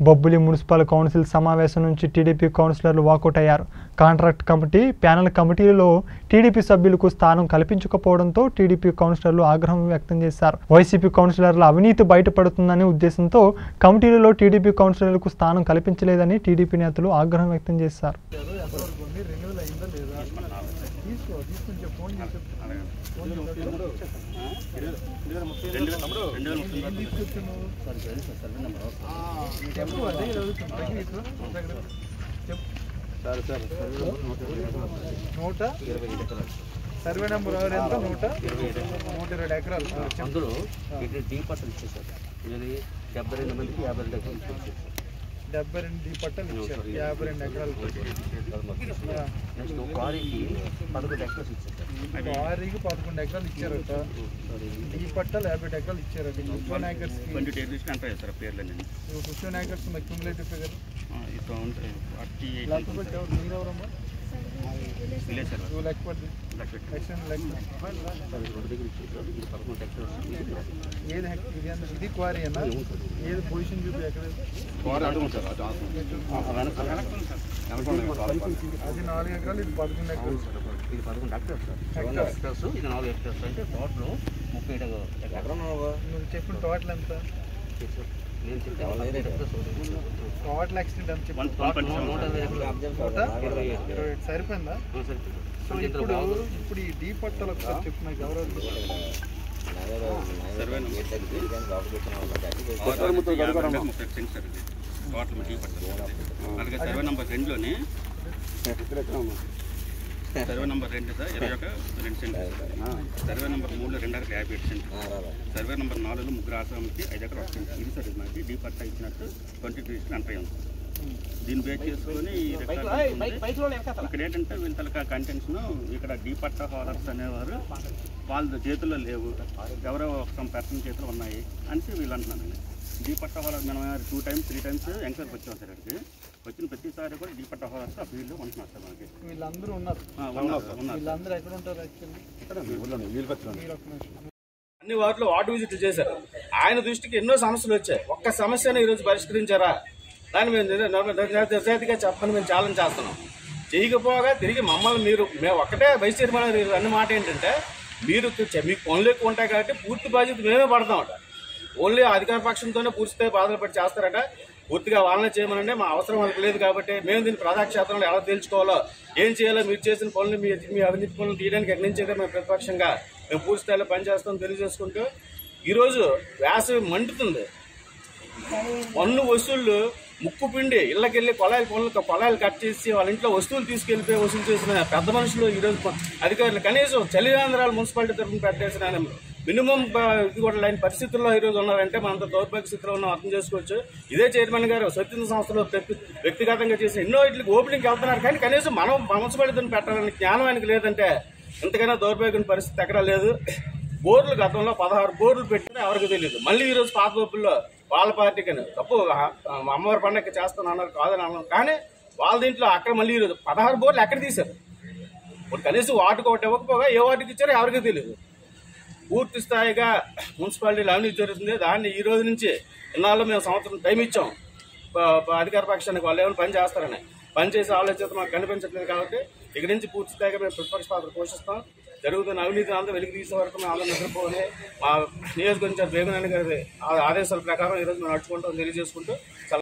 Bobbili municipal council సమావేశం నుంచి TDP కౌన్సిలర్లు వాకౌట్ అయ్యారు. కాంట్రాక్ట్ కమిటీ, ప్యానెల్ కమిటీలలో టీడీపీ సభ్యులకు స్థానం కల్పించకపోవడంతో టీడీపీ కౌన్సిలర్లు ఆగ్రహం వ్యక్తం చేశారు. వైసీపీ కౌన్సిలర్ల అవినీతి బయటపడుతుందనే ఉద్దేశంతో కమిటీలలో టీడీపీ కౌన్సిలర్లకు స్థానం కల్పించలేదని టీడీపీ నేతలు ఆగ్రహం వ్యక్తం చేశారు. సర్వే నెంబర్ ఎంత 120 ఎకరాలు అందులో డీ పట్టలు ఇచ్చేసారు. 72 మందికి 52 ఎకరాలు ఇచ్చేసారు. 72 డీ పట్టలు ఇచ్చారు. 52 ఎకరాలు క్వారీకి 11 ఎకరాలు ఇచ్చారు. క్వారీకి 11 ఎకరాలు ఇచ్చారట. డీ పట్టలు 50 ఎకరాలు ఇచ్చారట. 15 ఏకర్స్ క్యూములేటివ్ ఫిగర్ మీరెవరమ్మా? ఇది క్వారీ అన్నా? ఏది పొజిషన్ చూపి ఎక్కడ? అది 4 ఎకరాలు, ఇది 11 ఎకరాలు. ఇది 11 హెక్టార్స్, ఇది 4 హెక్టార్స్. అంటే టోటల్ 37 ఎకరం. నువ్వు చెప్పిన టోటల్ ఎంత? టోటల్ ఎక్స్టెంట్ ఎంత చెప్పి సరిపోయిందా? సో ఇప్పుడు ఈ డీ పట్టలు ఒకసారి చెప్పు నాకు. ఎవరు సర్వే నంబర్ 2లోనే survey number 2 sir 21 centre. Survey number 3లో 2 ఎకరాలు 57 సెంటర్. సర్వే నంబర్ 4లో ముగ్గురు ఆశ్రమంకి 5 ఎకరాలు 1 సెంటర్. ఇది సార్ మనకి డీ పట్టా ఇచ్చినట్టు 23 ఎంటర్ అయ్యాం. దీన్ని బేస్ చేసుకొని ఇక్కడ ఏంటంటే వీళ్ళ తలక కంటెంట్స్ను ఇక్కడ డీ పట్టా హోల్డర్స్ అనేవారు వాళ్ళ చేతుల్లో లేవు, ఎవరో ఒక పర్సన్ చేతులు ఉన్నాయి అని వీళ్ళు అంటున్నానండి. డీ పట్టా హోల్డర్ మనం 2 times 3 times ఎంక్వైరీకి వచ్చాం సార్. ఇక్కడికి వచ్చిన ప్రతిసారి కూడా డీ పట్టా హోల్డర్స్ ఆ ఫీల్డ్లో ఉంటున్నారు సార్. మనకి వీళ్ళందరూ ఉన్నారు. వీళ్ళందరూ ఎక్కడ ఉంటారు? అన్ని వార్డులో వార్డు విజిట్ చేశారు. ఆయన దృష్టికి ఎన్నో సమస్యలు వచ్చాయి. ఒక్క సమస్యను ఈరోజు పరిష్కరించారా? దాన్ని మేము నిజాయితీగా చెప్పని మేము ఛాలెంజ్ చేస్తున్నాం. చేయకపోగా తిరిగి మమ్మల్ని మేము ఒక్కటే వైస్ చైర్మన్ అన్ని మాట ఏంటంటే, మీకు పనులు ఎక్కువ ఉంటాయి కాబట్టి పూర్తి బాధ్యత మేమే పడతామట. ఓన్లీ అధికార పక్షంతోనే పూర్తిగా బాధలు పడి చేస్తారట. పూర్తిగా వాళ్ళనే చేయమనంటే మా అవసరం వాళ్ళకి లేదు కాబట్టి మేము దీన్ని ప్రజాక్షేత్రంలో ఎలా తేల్చుకోవాలో, ఏం చేయాలో, మీరు చేసిన పనులు మీ అవినీతి పనులు తీయడానికి ఎక్కడి నుంచి అయితే మేము ప్రతిపక్షంగా మేము పూర్తి స్థాయిలో పనిచేస్తాం తెలియజేసుకుంటూ, ఈరోజు వేసవి మండుతుంది. పన్ను వసూళ్లు ముక్కు పిండి ఇళ్లకెళ్ళి పొలాలు కట్ చేసి వాళ్ళ ఇంట్లో వస్తువులు తీసుకెళ్లిపోయి వసూలు చేసిన పెద్ద మనుషులు ఈరోజు అధికారులు కనీసం చలివేంద్రాలు మున్సిపాలిటీ తరఫున పెట్టేసిన మినిమం ఇది కూడా లేని పరిస్థితుల్లో ఈరోజు ఉన్నారంటే మనంత దౌర్భాగ్య స్థితిలో ఉన్నాం అర్థం చేసుకోవచ్చు. ఇదే చైర్మన్ గారు స్వచ్ఛంద సంస్థలో వ్యక్తిగతంగా చేసిన ఎన్నో ఇట్లకి ఓపెనింగ్కి వెళ్తున్నారు, కానీ కనీసం మనం మున్సిపాలిటీని పెట్టాలని జ్ఞానం ఆయనకి లేదంటే ఇంతకైనా దౌర్భాగ్యం పరిస్థితి ఎక్కడా లేదు. బోర్లు గతంలో 16 బోర్లు పెట్టినా ఎవరికి తెలియదు. మళ్ళీ ఈరోజు పాత బొబ్బుల్లో వాళ్ళ పార్టీకి తప్పు అమ్మవారి పండుగ చేస్తానన్నారు, కాదని అన్నారు. కానీ వాళ్ళ దీంట్లో అక్కడ మళ్ళీ ఈరోజు 16 బోర్లు ఎక్కడ తీశారు? ఇప్పుడు కనీసం వాటికి ఒకటి ఇవ్వకపోగా ఏ వాటికి ఇచ్చారో ఎవరికి తెలియదు. పూర్తి స్థాయిగా మున్సిపాలిటీలో అవినీతి జరుగుతుంది. దాన్ని ఈ రోజు నుంచి ఇన్నాళ్ళు మేము సంవత్సరం టైం ఇచ్చాం అధికార పక్షానికి, వాళ్ళు ఏమైనా పని చేస్తారని. పని చేసే ఆలోచన మాకు కనిపించట్లేదు కాబట్టి ఇక్కడి నుంచి పూర్తి స్థాయిగా మేము ప్రతిపక్ష పాత్ర పోషిస్తాం. జరుగుతున్న అవినీతిని అందరూ వెలికి తీసే వరకు మేము అందరూ నిద్రపోవాలి. మా నియోజకవర్గం బేగనాని గారి ఆదేశాల ప్రకారం ఈరోజు మేము నడుచుకుంటాం తెలియజేసుకుంటూ